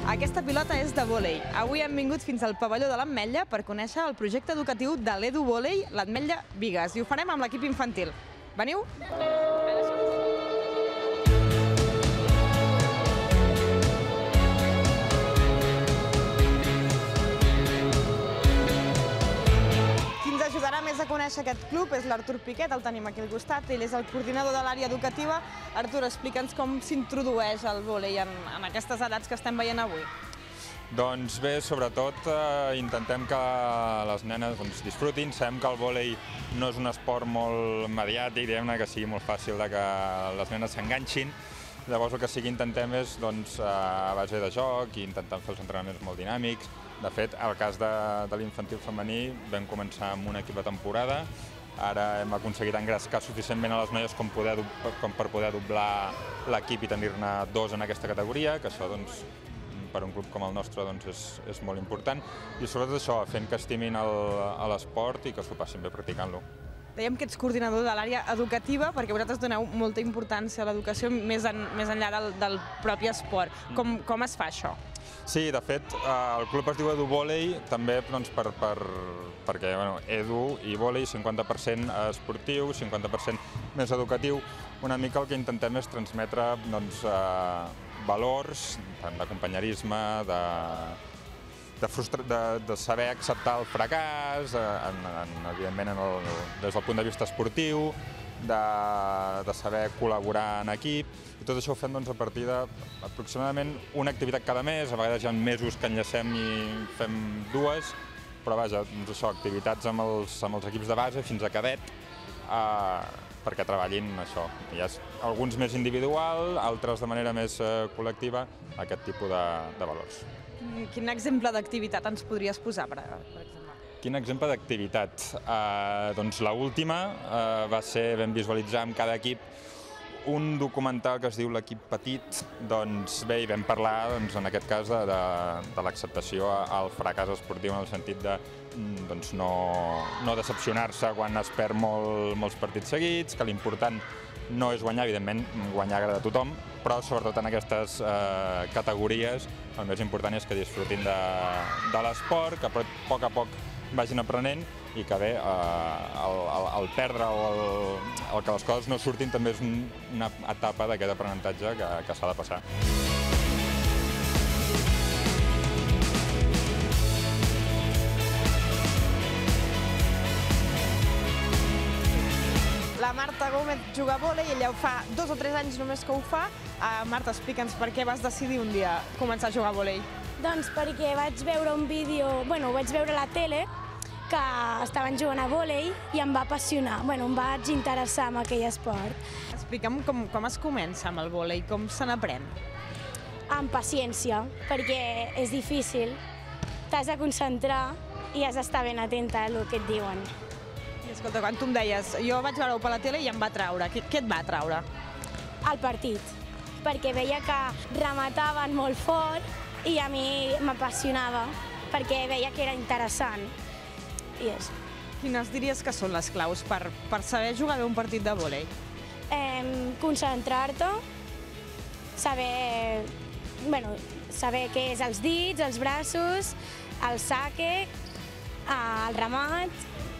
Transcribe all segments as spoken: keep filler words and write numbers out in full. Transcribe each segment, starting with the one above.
Aquesta pilota és de vòlei. Avui hem vingut fins al pavelló de l'Ametlla per conèixer el projecte educatiu de l'Edu Vòlei, l'Ametlla Bigues, i ho farem amb l'equip infantil. Veniu? Qui ens ajudarà més a conèixer aquest club és l'Artur Piquet, el tenim aquí al costat, ell és el coordinador de l'àrea educativa. Artur, explica'ns com s'introdueix el vòlei en, en aquestes edats que estem veient avui. Doncs bé, sobretot eh, intentem que les nenes doncs, disfrutin. Sabem que el vòlei no és un esport molt mediàtic, diguem-ne, que sigui molt fàcil de que les nenes s'enganxin. Llavors el que sí que intentem és doncs, a base de joc i intentant fer els entrenaments molt dinàmics. De fet, el cas de, de l'infantil femení vam començar amb un equip de temporada. Ara hem aconseguit engrescar suficientment a les noies com, poder, com per poder doblar l'equip i tenir-ne dos en aquesta categoria, que això doncs, per un club com el nostre doncs, és, és molt important. I sobretot això, fent que estimin l'esport i que s'ho passin bé practicant-lo. Dèiem que ets coordinador de l'àrea educativa perquè vosaltres doneu molta importància a l'educació més, en, més enllà del, del propi esport. Com, com es fa això? Sí, de fet, el club es diu Edu Vòlei també doncs, per, per, perquè bueno, Edu i vòlei, cinquanta per cent esportiu, cinquanta per cent més educatiu. Una mica el que intentem és transmetre doncs, eh, valors tant de companyerisme, de, de, frustra, de, de saber acceptar el fracàs, en, en, evidentment en el, des del punt de vista esportiu, de, de saber col·laborar en equip. I tot això ho fem doncs, a partir d'aproximadament una activitat cada mes. A vegades hi ha mesos que enllacem i fem dues, però vaja, doncs això, activitats amb els, amb els equips de base fins a cadet, eh, perquè treballin això. Hi ha alguns més individual, altres de manera més eh, col·lectiva, aquest tipus de, de valors. Quin exemple d'activitat ens podries posar, per, per exemple? Quin exemple d'activitat? Eh, doncs l'última eh, va ser, vam visualitzar amb cada equip un documental que es diu L'equip petit. Doncs bé, hi vam parlar doncs, en aquest cas de, de, de l'acceptació al fracàs esportiu en el sentit de doncs, no, no decepcionar-se quan es perd molt, molts partits seguits, que l'important no és guanyar, evidentment guanyar agrada a tothom, però sobretot en aquestes eh, categories el més important és que disfrutin de, de l'esport, que a poc a poc vagin aprenent i que bé, eh, el, el, el perdre o el, el que les coses no surtin també és un, una etapa d'aquest aprenentatge que, que s'ha de passar. La Marta Gómez juga a vòlei, ella ho fa dos o tres anys només que ho fa. Uh, Marta, explica'ns per què vas decidir un dia començar a jugar a vòlei. Doncs perquè vaig veure un vídeo, bueno, ho vaig veure a la tele, que estaven jugant a vòlei i em va apassionar, bueno, em vaig interessar en aquell esport. Explica'm com, com es comença amb el vòlei, com se n'aprèn? Amb paciència, perquè és difícil, t'has de concentrar i has d'estar ben atenta al que et diuen. I escolta, quan tu em deies, jo vaig veure-ho per la tele i em va atraure, què, què et va atraure? El partit, perquè veia que remataven molt fort i a mi m'apassionava, perquè veia que era interessant. I és. Quines diries que són les claus per, per saber jugar bé un partit de vòlei? Eh, Concentrar-te, saber, bueno, saber què és els dits, els braços, el saque, el remat.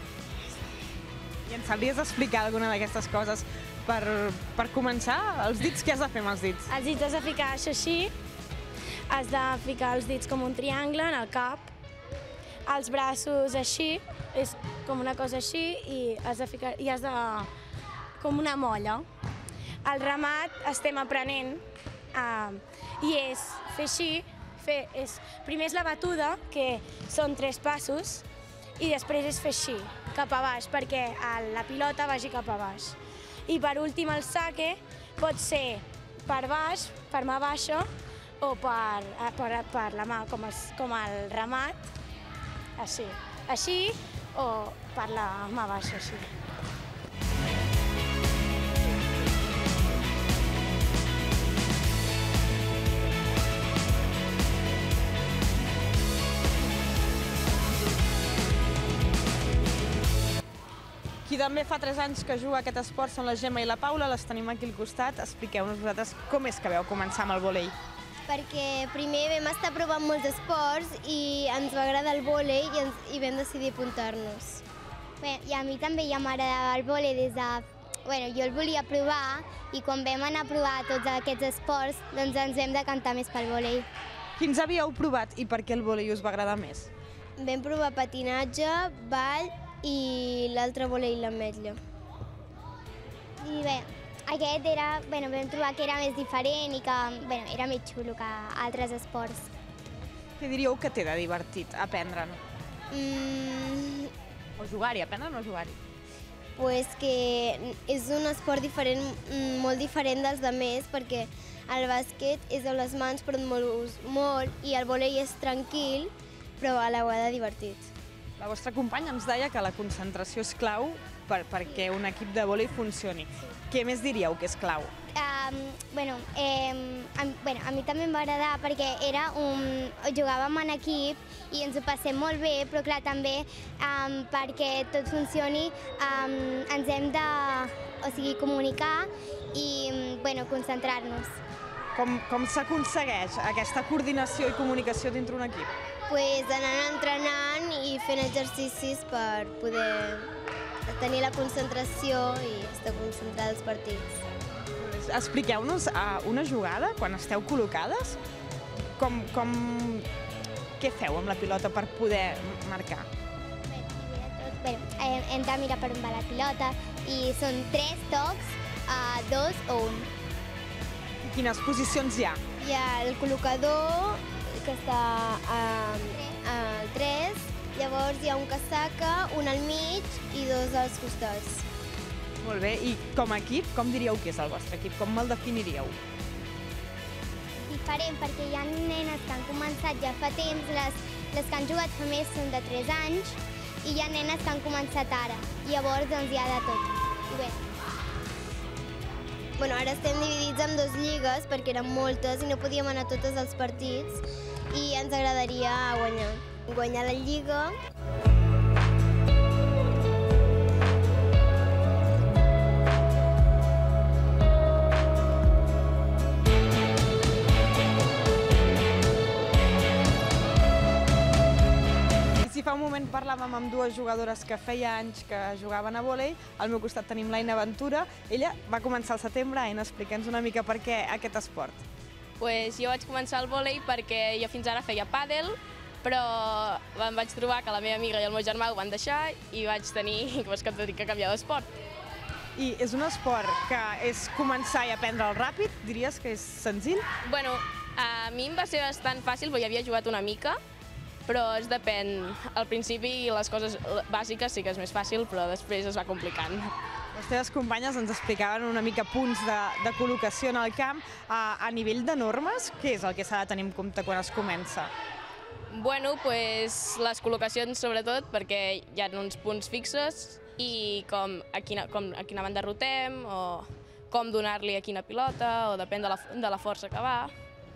I ens sabries explicar alguna d'aquestes coses per, per començar? Els dits, què has de fer amb els dits? Els dits has de ficar això així, has de ficar els dits com un triangle en el cap, els braços així, és com una cosa així i has de ficar, i has de, com una molla. El remat estem aprenent eh, i és fer així, fer, és, primer és la batuda, que són tres passos, i després és fer així, cap a baix, perquè la pilota vagi cap a baix. I per últim el saque pot ser per baix, per mà baixa, o per, per, per la mà, com, els, com el remat, així, així o per la mà baixa, així. Qui també fa tres anys que juga a aquest esport són la Gemma i la Paula, les tenim aquí al costat. Expliqueu-nos vosaltres com és que veu començar amb el vòlei. perquè primer vam estar provant molts esports i ens va agradar el vòlei i, ens, i vam decidir apuntar-nos. Bé, i a mi també ja m'agradava el vòlei des de... Bueno, jo el volia provar i quan vam anar a provar tots aquests esports, doncs ens vam decantar més pel vòlei. Quins havíeu provat i per què el vòlei us va agradar més? Vam provar patinatge, ball i l'altre vòlei l'ametlla. I bé, aquest era, bueno, vam trobar que era més diferent i que bueno, era més xulo que altres esports. Què diríeu que té de divertit aprendre-no? Mm, O jugar-hi, aprendre o jugar-hi? pues que és un esport diferent, molt diferent dels altres, perquè el bàsquet és a les mans però et mous molt i el vòlei és tranquil però a la vegada divertit. La vostra companya ens deia que la concentració és clau per, perquè un equip de vòlei funcioni. Què més diríeu que és clau? Um, bueno, eh, a, bueno, a mi també em va agradar perquè era un, jugàvem en equip i ens ho passem molt bé, però clar, també um, perquè tot funcioni um, ens hem de o sigui, comunicar i bueno, concentrar-nos. Com, com s'aconsegueix aquesta coordinació i comunicació dintre un equip? Pues anant entrenant i fent exercicis per poder tenir la concentració i estar concentrada als partits. Expliqueu-nos uh, una jugada, quan esteu col·locades, com, com... què feu amb la pilota per poder marcar? Bé, primer de tot, bé, eh, hem de mirar per on va la pilota i són tres tocs, uh, dos o un. I quines posicions hi ha? Hi ha el col·locador, que està al uh, tres, llavors hi ha un que saca, un al mig i dos als costats. Molt bé, i com a equip, com diríeu que és el vostre equip? Com me'l definiríeu? Diferent, perquè hi ha nenes que han començat ja fa temps, les, les que han jugat fa més són de tres anys, i hi ha nenes que han començat ara. I llavors doncs hi ha de tot. I bé. Bueno, ara estem dividits en dues lligues perquè eren moltes i no podíem anar a totes els partits i ens agradaria guanyar. Guanyar la lliga. Si fa un moment parlàvem amb dues jugadores que feia anys que jugaven a vòlei, al meu costat tenim l'Aina Ventura. Ella va començar al setembre. Aina, explica'ns una mica per què aquest esport. Pues jo vaig començar el vòlei perquè jo fins ara feia pàdel, però em vaig trobar que la meva amiga i el meu germà ho van deixar i vaig tenir pues, que tenir que canviar d'esport. I és un esport que és començar i aprendre'l ràpid? Diries que és senzill? Bueno, a mi em va ser bastant fàcil, perquè havia jugat una mica, però es depèn. Al principi les coses bàsiques sí que és més fàcil, però després es va complicant. Les teves companyes ens explicaven una mica punts de, de col·locació en el camp. A, a nivell de normes, què és el que s'ha de tenir en compte quan es comença? Bueno, pues, les col·locacions sobretot, perquè hi ha uns punts fixes i com a quina, com a quina banda rotem, o com donar-li a quina pilota, o depèn de la, de la força que va.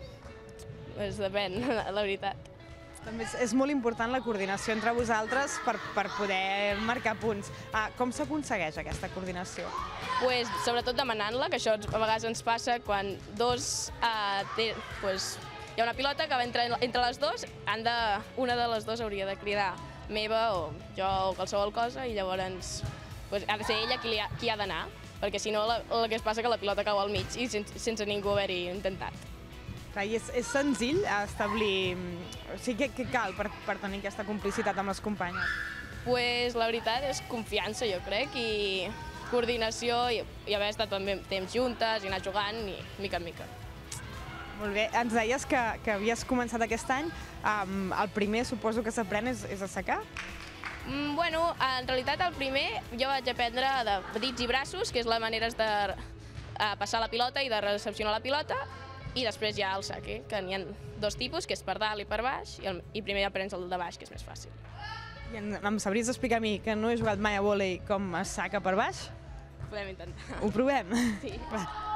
Pues depèn, la veritat. També és, és molt important la coordinació entre vosaltres per, per poder marcar punts. Ah, com s'aconsegueix aquesta coordinació? Pues, sobretot demanant-la, que això a vegades ens passa quan dos eh, té, pues, hi ha una pilota que va entre, entre les dues, han de, una de les dues hauria de cridar meva o jo o qualsevol cosa i llavors pues, ha de ser ella qui, ha, qui ha d'anar, perquè si no la, el que es passa que la pilota cau al mig i sense, sense ningú haver-hi intentat. Clar, i és, és senzill establir... O sigui, què, què cal per, per tenir aquesta complicitat amb les companyes? Pues, la veritat és confiança, jo crec, i coordinació, i, i haver estat també temps juntes, i anar jugant, i mica en mica. Molt bé. Ens deies que, que havies començat aquest any. Um, el primer, suposo que s'aprèn és, és assecar? Mm, bueno, en realitat el primer jo vaig aprendre de dits i braços, que és la manera de uh, passar la pilota i de recepcionar la pilota, i després hi ha el saque, que n'hi ha dos tipus, que és per dalt i per baix, i, el, i primer aprens el de baix, que és més fàcil. I em, em sabries explicar a mi, que no he jugat mai a vòlei, com es saca per baix? Podem intentar. Ho provem? Sí. Va.